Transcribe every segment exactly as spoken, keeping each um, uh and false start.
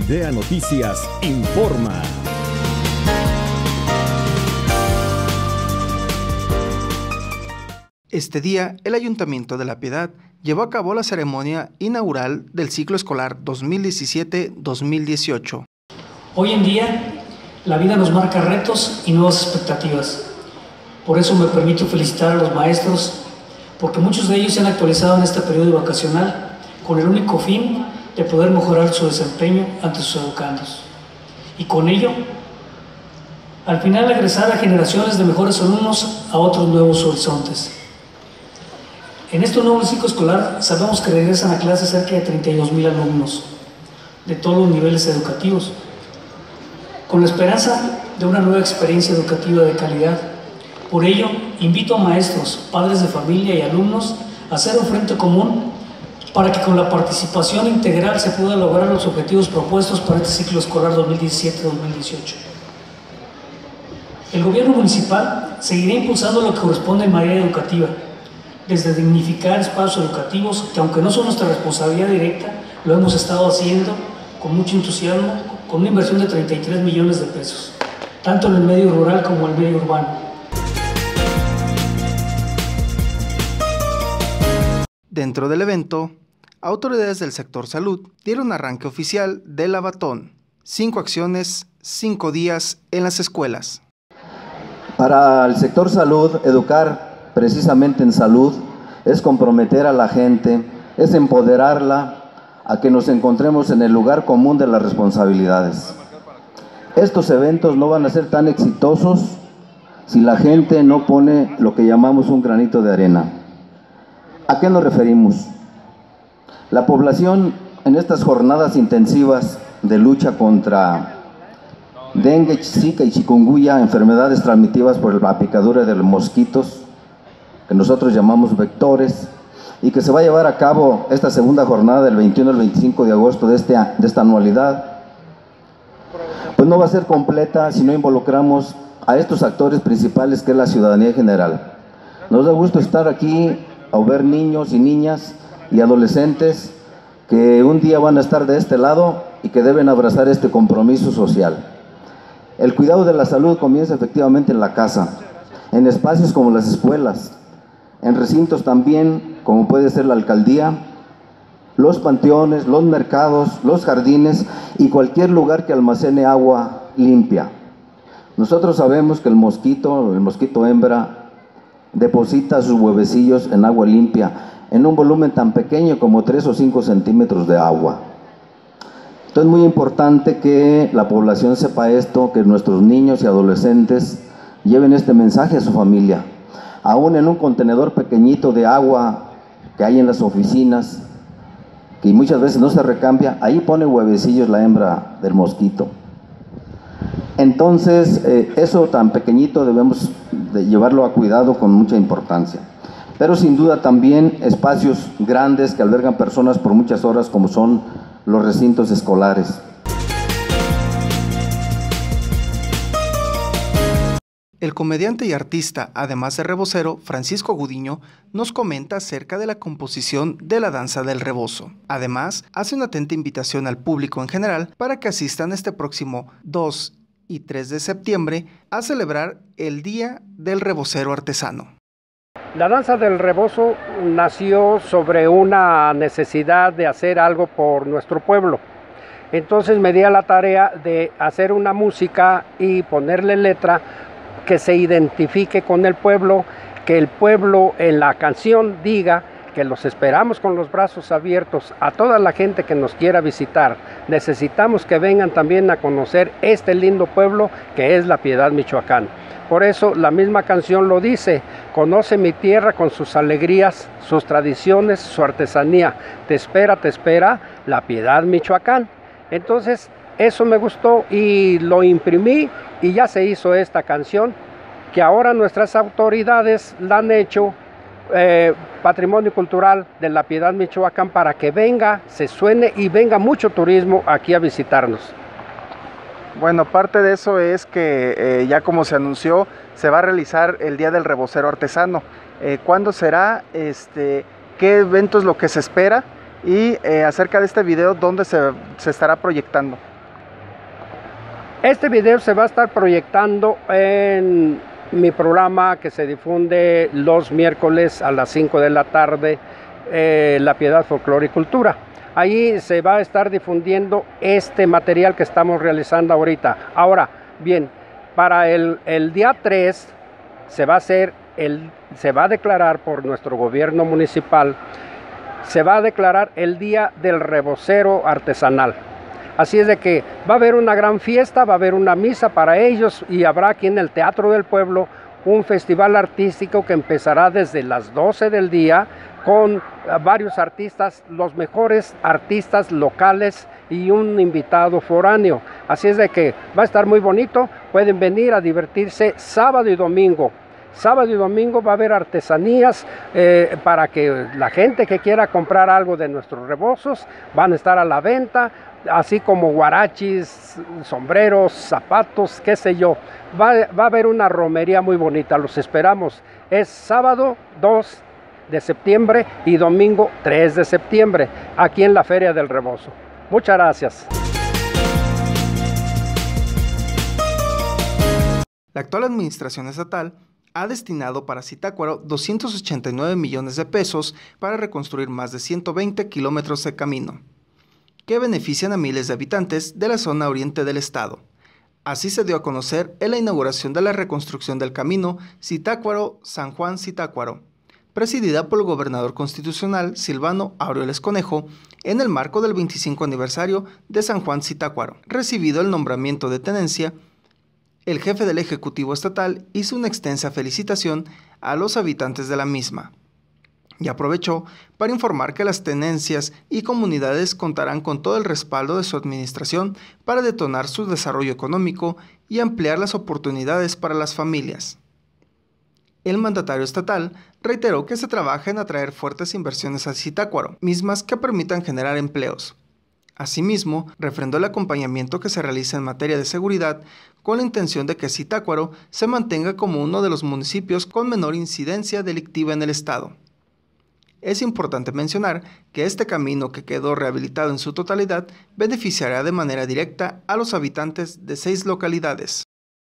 Videa Noticias informa. Este día, el Ayuntamiento de La Piedad llevó a cabo la ceremonia inaugural del ciclo escolar dos mil diecisiete dos mil dieciocho. Hoy en día, la vida nos marca retos y nuevas expectativas. Por eso me permito felicitar a los maestros, porque muchos de ellos se han actualizado en este periodo vacacional con el único fin de poder mejorar su desempeño ante sus educandos. Y con ello, al final egresar a generaciones de mejores alumnos a otros nuevos horizontes. En este nuevo ciclo escolar sabemos que regresan a clase cerca de treinta y dos mil alumnos de todos los niveles educativos, con la esperanza de una nueva experiencia educativa de calidad. Por ello, invito a maestros, padres de familia y alumnos a hacer un frente común para que con la participación integral se puedan lograr los objetivos propuestos para este ciclo escolar dos mil diecisiete dos mil dieciocho. El gobierno municipal seguirá impulsando lo que corresponde en materia educativa, desde dignificar espacios educativos que, aunque no son nuestra responsabilidad directa, lo hemos estado haciendo con mucho entusiasmo, con una inversión de treinta y tres millones de pesos, tanto en el medio rural como en el medio urbano. Dentro del evento, autoridades del sector salud dieron arranque oficial del Avatón, cinco acciones, cinco días en las escuelas. Para el sector salud, educar precisamente en salud es comprometer a la gente, es empoderarla a que nos encontremos en el lugar común de las responsabilidades. Estos eventos no van a ser tan exitosos si la gente no pone lo que llamamos un granito de arena. ¿A qué nos referimos? La población en estas jornadas intensivas de lucha contra dengue, zika y chikungunya, enfermedades transmitidas por la picadura de los mosquitos, que nosotros llamamos vectores, y que se va a llevar a cabo esta segunda jornada del veintiuno al veinticinco de agosto de, este, de esta anualidad, pues no va a ser completa si no involucramos a estos actores principales que es la ciudadanía en general. Nos da gusto estar aquí a ver niños y niñas y adolescentes que un día van a estar de este lado y que deben abrazar este compromiso social. El cuidado de la salud comienza efectivamente en la casa, en espacios como las escuelas, en recintos también como puede ser la alcaldía, los panteones, los mercados, los jardines y cualquier lugar que almacene agua limpia. Nosotros sabemos que el mosquito, el mosquito hembra, deposita sus huevecillos en agua limpia, en un volumen tan pequeño como tres o cinco centímetros de agua. Entonces es muy importante que la población sepa esto, que nuestros niños y adolescentes lleven este mensaje a su familia. Aún en un contenedor pequeñito de agua que hay en las oficinas, que muchas veces no se recambia, ahí pone huevecillos la hembra del mosquito. Entonces, eh, eso tan pequeñito debemos de llevarlo a cuidado con mucha importancia. Pero sin duda también espacios grandes que albergan personas por muchas horas, como son los recintos escolares. El comediante y artista, además de rebocero, Francisco Gudiño, nos comenta acerca de la composición de la danza del rebozo. Además, hace una atenta invitación al público en general para que asistan este próximo dos y tres de septiembre a celebrar el Día del Rebocero Artesano. La danza del rebozo nació sobre una necesidad de hacer algo por nuestro pueblo. Entonces me di a la tarea de hacer una música y ponerle letra que se identifique con el pueblo, que el pueblo en la canción diga que los esperamos con los brazos abiertos a toda la gente que nos quiera visitar. Necesitamos que vengan también a conocer este lindo pueblo que es La Piedad, Michoacán. Por eso la misma canción lo dice: conoce mi tierra con sus alegrías, sus tradiciones, su artesanía. Te espera, te espera La Piedad, Michoacán. Entonces eso me gustó y lo imprimí y ya se hizo esta canción, que ahora nuestras autoridades la han hecho eh, Patrimonio Cultural de La Piedad, Michoacán, para que venga, se suene y venga mucho turismo aquí a visitarnos. Bueno, parte de eso es que eh, ya como se anunció, se va a realizar el Día del Rebocero Artesano. Eh, ¿Cuándo será? Este, ¿Qué evento es lo que se espera? Y eh, acerca de este video, ¿dónde se, se estará proyectando? Este video se va a estar proyectando en mi programa que se difunde los miércoles a las cinco de la tarde, eh, La Piedad, Folclore y Cultura. Ahí se va a estar difundiendo este material que estamos realizando ahorita. Ahora, bien, para el, el día tres se va a hacer, el, se va a declarar por nuestro gobierno municipal, se va a declarar el Día del Rebocero Artesanal. Así es de que va a haber una gran fiesta, va a haber una misa para ellos y habrá aquí en el Teatro del Pueblo un festival artístico que empezará desde las doce del día con varios artistas, los mejores artistas locales y un invitado foráneo. Así es de que va a estar muy bonito, pueden venir a divertirse sábado y domingo. Sábado y domingo va a haber artesanías eh, para que la gente que quiera comprar algo de nuestros rebozos van a estar a la venta, así como guarachis, sombreros, zapatos, qué sé yo. Va, va a haber una romería muy bonita, los esperamos. Es sábado dos de septiembre y domingo tres de septiembre, aquí en la Feria del Rebozo. Muchas gracias. La actual administración estatal ha destinado para Zitácuaro doscientos ochenta y nueve millones de pesos para reconstruir más de ciento veinte kilómetros de camino, que benefician a miles de habitantes de la zona oriente del estado. Así se dio a conocer en la inauguración de la reconstrucción del camino Zitácuaro-San Juan-Zitácuaro, presidida por el gobernador constitucional Silvano Aureoles Conejo, en el marco del veinticinco aniversario de San Juan Zitácuaro. Recibido el nombramiento de tenencia, el jefe del Ejecutivo Estatal hizo una extensa felicitación a los habitantes de la misma y aprovechó para informar que las tenencias y comunidades contarán con todo el respaldo de su administración para detonar su desarrollo económico y ampliar las oportunidades para las familias. El mandatario estatal reiteró que se trabaja en atraer fuertes inversiones a Zitácuaro, mismas que permitan generar empleos. Asimismo, refrendó el acompañamiento que se realiza en materia de seguridad con la intención de que Zitácuaro se mantenga como uno de los municipios con menor incidencia delictiva en el estado. Es importante mencionar que este camino, que quedó rehabilitado en su totalidad, beneficiará de manera directa a los habitantes de seis localidades.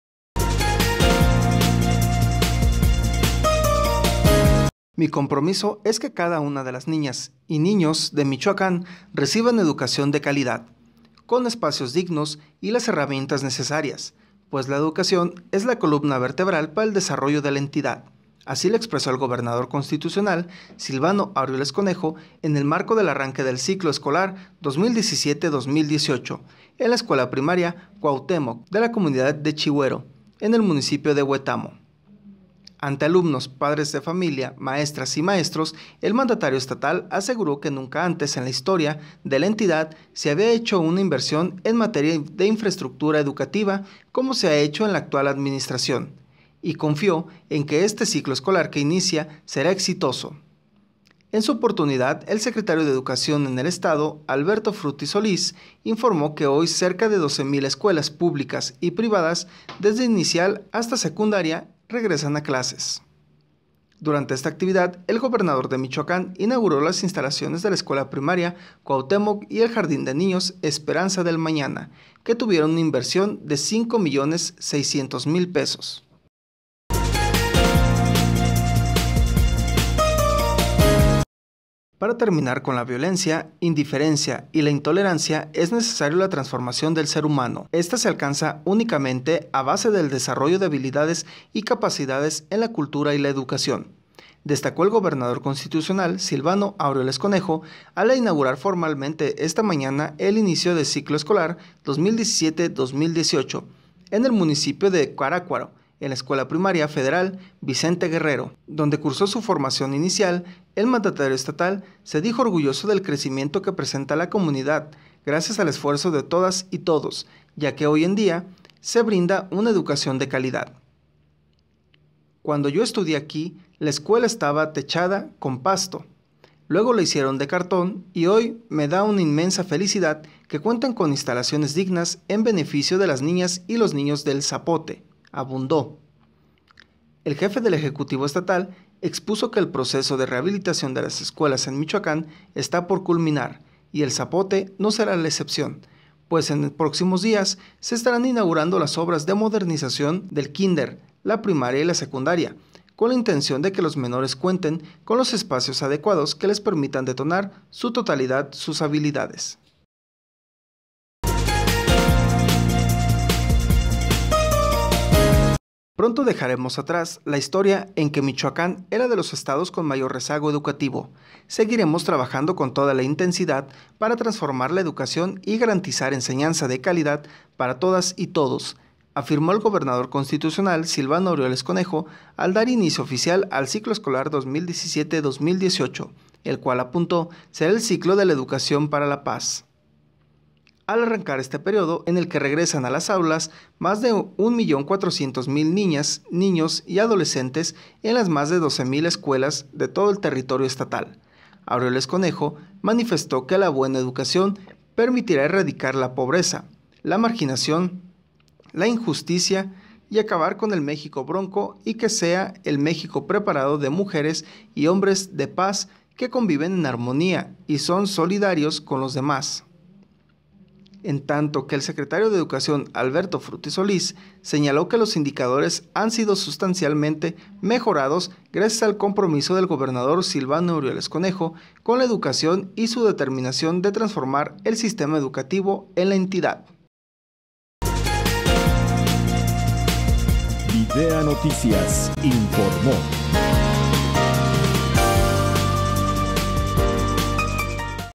Mi compromiso es que cada una de las niñas y niños de Michoacán reciban educación de calidad, con espacios dignos y las herramientas necesarias, pues la educación es la columna vertebral para el desarrollo de la entidad. Así lo expresó el gobernador constitucional Silvano Aureoles Conejo en el marco del arranque del ciclo escolar dos mil diecisiete dos mil dieciocho en la escuela primaria Cuauhtémoc de la comunidad de Chihuero, en el municipio de Huetamo. Ante alumnos, padres de familia, maestras y maestros, el mandatario estatal aseguró que nunca antes en la historia de la entidad se había hecho una inversión en materia de infraestructura educativa como se ha hecho en la actual administración, y confió en que este ciclo escolar que inicia será exitoso. En su oportunidad, el secretario de Educación en el estado, Alberto Frutti Solís, informó que hoy cerca de doce mil escuelas públicas y privadas, desde inicial hasta secundaria, regresan a clases. Durante esta actividad, el gobernador de Michoacán inauguró las instalaciones de la escuela primaria Cuauhtémoc y el jardín de niños Esperanza del Mañana, que tuvieron una inversión de cinco millones seiscientos mil pesos. Para terminar con la violencia, indiferencia y la intolerancia es necesaria la transformación del ser humano. Esta se alcanza únicamente a base del desarrollo de habilidades y capacidades en la cultura y la educación, destacó el gobernador constitucional Silvano Aureoles Conejo al inaugurar formalmente esta mañana el inicio del ciclo escolar dos mil diecisiete dos mil dieciocho en el municipio de Cuauhtémoc, en la Escuela Primaria Federal Vicente Guerrero, donde cursó su formación inicial. El mandatario estatal se dijo orgulloso del crecimiento que presenta la comunidad, gracias al esfuerzo de todas y todos, ya que hoy en día se brinda una educación de calidad. Cuando yo estudié aquí, la escuela estaba techada con pasto. Luego la hicieron de cartón y hoy me da una inmensa felicidad que cuenten con instalaciones dignas en beneficio de las niñas y los niños del Zapote, abundó. El jefe del Ejecutivo Estatal expuso que el proceso de rehabilitación de las escuelas en Michoacán está por culminar y el Zapote no será la excepción, pues en próximos días se estarán inaugurando las obras de modernización del kinder, la primaria y la secundaria, con la intención de que los menores cuenten con los espacios adecuados que les permitan detonar su totalidad sus habilidades. Pronto dejaremos atrás la historia en que Michoacán era de los estados con mayor rezago educativo. Seguiremos trabajando con toda la intensidad para transformar la educación y garantizar enseñanza de calidad para todas y todos, afirmó el gobernador constitucional Silvano Aureoles Conejo al dar inicio oficial al ciclo escolar dos mil diecisiete dos mil dieciocho, el cual apuntó será el ciclo de la educación para la paz. Al arrancar este periodo, en el que regresan a las aulas más de un millón cuatrocientos mil niñas, niños y adolescentes en las más de doce mil escuelas de todo el territorio estatal. Aureoles Conejo manifestó que la buena educación permitirá erradicar la pobreza, la marginación, la injusticia y acabar con el México bronco y que sea el México preparado de mujeres y hombres de paz que conviven en armonía y son solidarios con los demás. En tanto que el secretario de Educación, Alberto Frutti Solís, señaló que los indicadores han sido sustancialmente mejorados gracias al compromiso del gobernador Silvano Aureoles Conejo con la educación y su determinación de transformar el sistema educativo en la entidad. Videa Noticias informó.